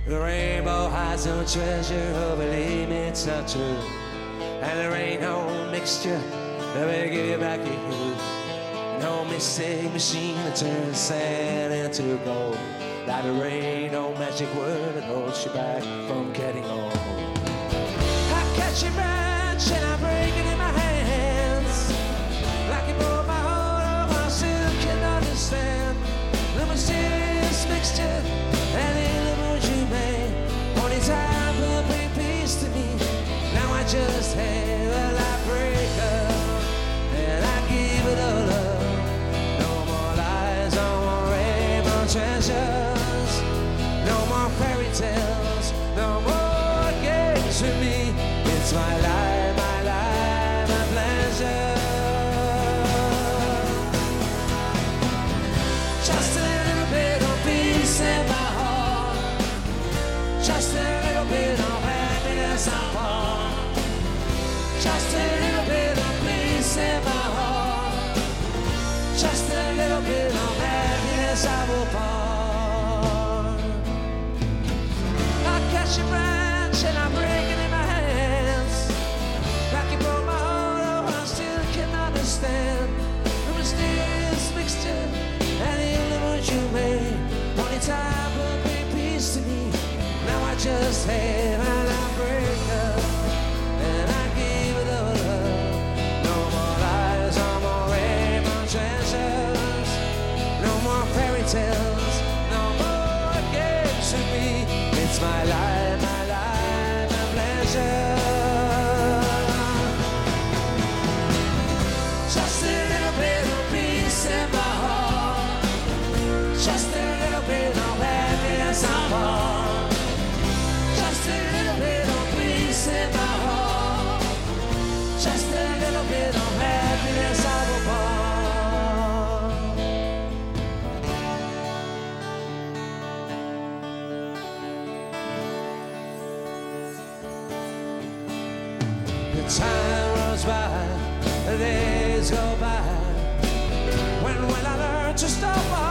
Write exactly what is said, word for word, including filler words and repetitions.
The rainbow hides no treasure, oh believe me it's not true. And there ain't no mixture that will give you back your youth. No mistake machine that turns sand into gold. Like there ain't no magic word that holds you back from getting old. I catch your branch and I break it in my hands. Like you broke my heart, oh I still can understand. The mysterious mixture and the illusion you made. Only time will bring peace to me. Now I just have a light breaker and I give it all up. No more lies, no more rainbow treasures, no more fairy tales, no more games with me. It's my life, my life, my pleasure. Just a little bit of peace in my heart, just a little bit of happiness I want. Just a little bit of peace in my heart, just a little bit of happiness I will pour. I catch your branch and I break it in my hands. Like you broke my heart, oh I still can understand. The mysterious mixture and the illusion you made. Only time will bring peace to me. Now I just have an outbreaker and I give it all up. No more lies, no more rainbow treasures, no more fairy tales, no more games with me. It's my life, my life, my pleasure. Just a little bit of peace in my heart, just a little bit of happiness I want. Just a little bit of peace in my heart, just a little bit of happiness I will pour. The time rolls by, the days go by. When will I learn to stop?